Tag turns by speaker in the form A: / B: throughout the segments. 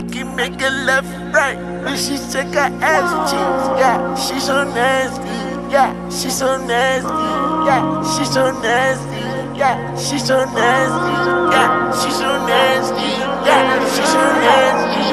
A: I can make her left, right, when she check her ass cheeks. Yeah, she so nasty. Yeah, she so nasty. Yeah, she so nasty. Yeah, she so nasty. Yeah, she so nasty. Yeah, she so nasty.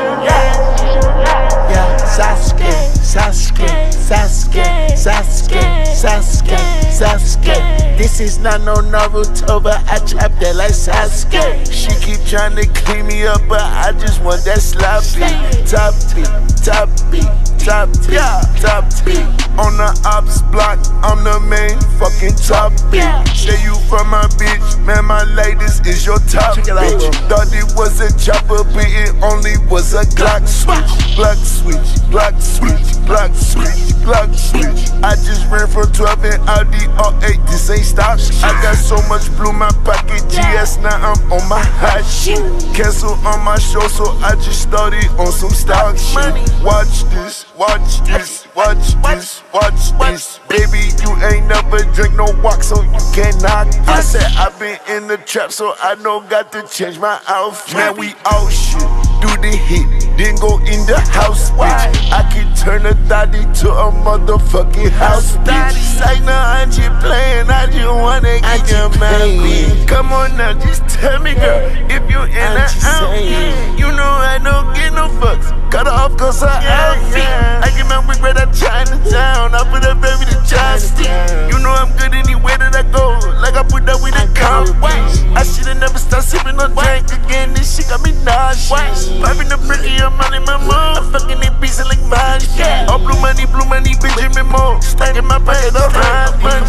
A: Yeah, yeah, Sasuke, Sasuke, Sasuke, Sasuke, Sasuke, Sasuke. This is not no Naruto, but I trap that like Sasuke. She keep trying to clean me up, but I just want that sloppy. Top beat, top beat, top beat, top beat. On the ops block, I'm the main fucking top beat. Say you from my bitch, man, my latest is your top bitch. Thought it was a chopper, but it only was a Glock switch. Glock switch, Glock switch, Glock switch, Glock switch. I just ran from 12 and Audi R8, this ain't stop. I got so much blue in my pocket, GS, now I'm on my hot shit. Cancel on my show, so I just started on some stock shit. Watch this, watch this, watch this, watch this. Baby, you ain't never drink no walk, so you can't knock. I said I been in the trap, so I know got to change my outfit. Man, we out shit, do the hit, then go in the house, bitch. I can turn a thotty to a motherfucking house, bitch. Say no, I'm just playing, I just wanna get your man. Come on now, just tell me, girl, if you in the outfit. You know I don't get no fucks, cut her off cause her outfit. I get my wig right out Chinatown, I put that baby to joystick. You know I'm good anywhere that I go, like I put that with a compass. I shoulda never stopped sipping on drink again, this shit got me nauseous. Popping the bricky, I'm on in my mood, I'm fucking it pieces like mine. All blue money, Benjamin Moore. Stacking my pocket up, money.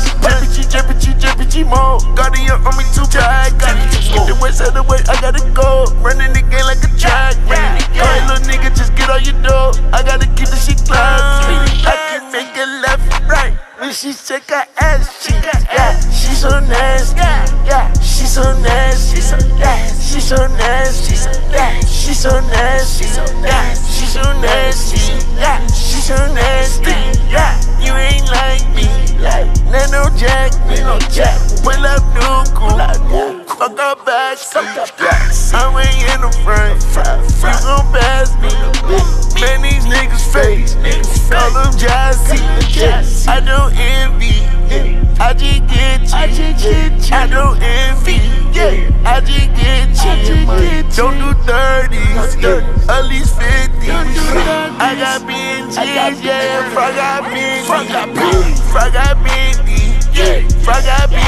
A: JPG Mo. Guardian on me too tight. Get the west of the way, I gotta go. Running the game like a track. Hey, little nigga, just get on your door. I gotta keep the shit classy. I can make it left, right, when she check her ass cheeks. Yeah, she so nasty. Yeah, she so nasty. Yeah, she so nasty. Yeah, she so nasty. Yeah, she so nasty. Yeah, she so nasty. Yeah, you ain't like me. Nano Jack, pull up new fuck up back, I'm way in the front, you gon' pass me. Man, these niggas fake, call them Jazzy. I don't envy, I just get you. I don't envy, I just get you. Don't do 30s, at least 50s. I got BNGs, yeah, frog got BNGs. Frog got BNGs, frog got BNGs, frog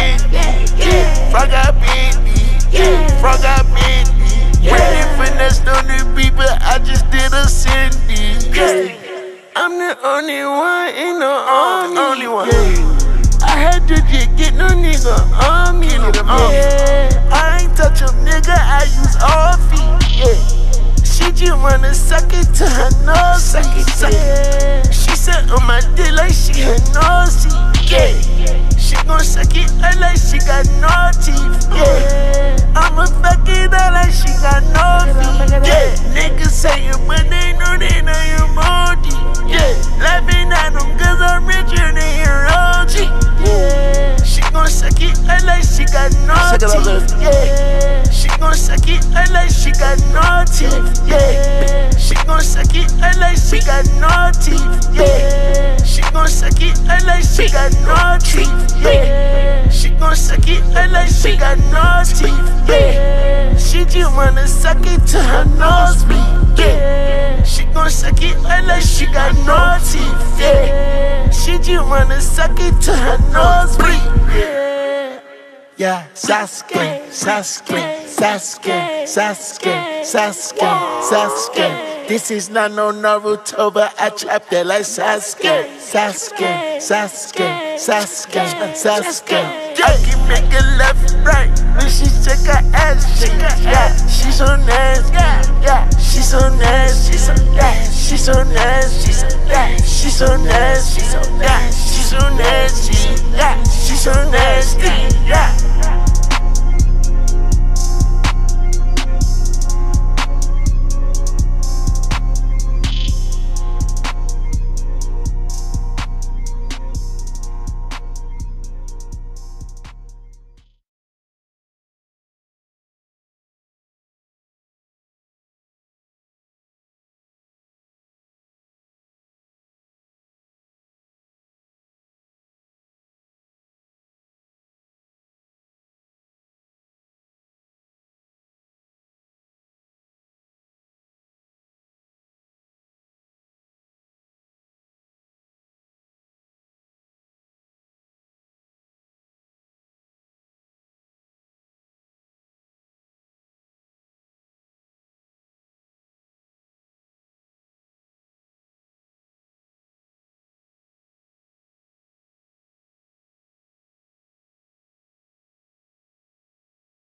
A: got BNGs, frog got BNGs. When they finessed on the people, I just did a Cindy. I'm the only one in the army. Only one. I had to just get no nigga on me. I ain't touch a nigga, I use all feet. She just wanna suck it to her nose. She said on my dick like she had nosy. She gon' suck it out like she got no teeth. I'ma fuck it out like she got no feet. Niggas saying, but they know you moldy. Laughing at them cause I'm richer than your OG. She gon' suck it out like she got no teeth. She gon' suck it out like she got no teeth. She gon' suck it out like she got no teeth. She gon' suck it out like she got no teeth. She gon' suck it out like she got no teeth. She just wanna suck it to her nosebleed. She gon' suck it out like she got no teeth. She just wanna suck it to her nosebleed. Yeah, Sasuke, Sasuke, Sasuke, Sasuke, Sasuke, Sasuke. This is not no Naruto, but I trap that like Sasuke. Sasuke, Sasuke, Sasuke, Sasuke. I can make it left, right, when she check her ass cheeks. Yeah, she so nasty. Yeah, she so nasty. Yeah, she so nasty. Yeah, she so nasty.